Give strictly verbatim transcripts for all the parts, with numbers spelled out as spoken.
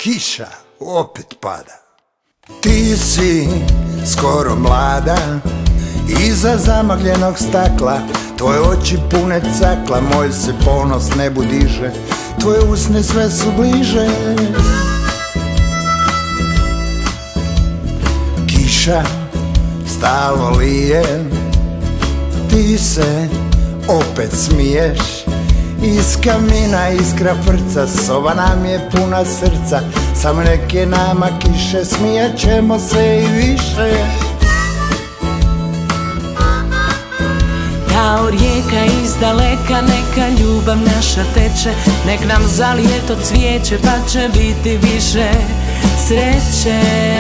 kiša opet pada. Ti si skoro mlada, iza zamagljenog stakla, tvoje oči pune cakla, moj se ponos nebu diže, tvoje usne sve su bliže. Kiša stalno lije, ti se opet smiješ, iz kamina iskra frca, soba nam je puna srca, samo neke nama kiše, smijat ćemo se i više. Kao rijeka iz daleka, neka ljubav naša teče, nek nam zalije to cvijeće, pa će biti više sreće.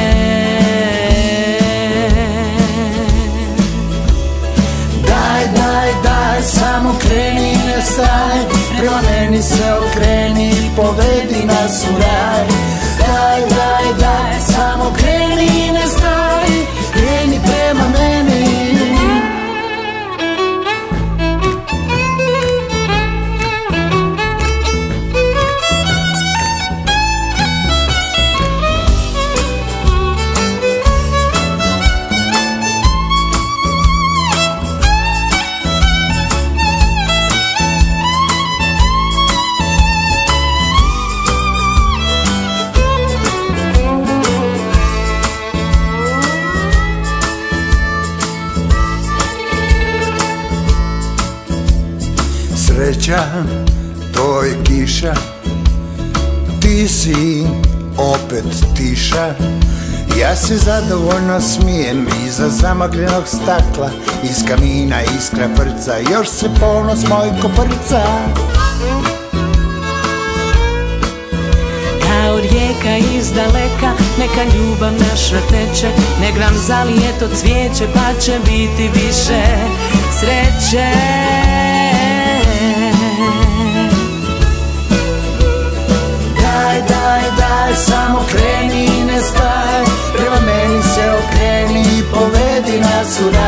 Daj, daj, daj, samo kreni i ne staj, prema meni se okreni i povedi nas u raj. Daj, daj, daj, samo kreni i ne staj, kreni prema meni. Sreća, to je kiša, ti si opet tiša, ja se zadovoljno smijem, iza zamagljenog stakla, iz kamina iskra frca, još se ponos moj koprca. Kao rijeka iz daleka, neka ljubav naša teče, nek nam zalije to cvijeće, pa će biti više sreće. Daj, daj, daj, samo kreni i ne staj, prema meni se okreni i povedi nas u raj.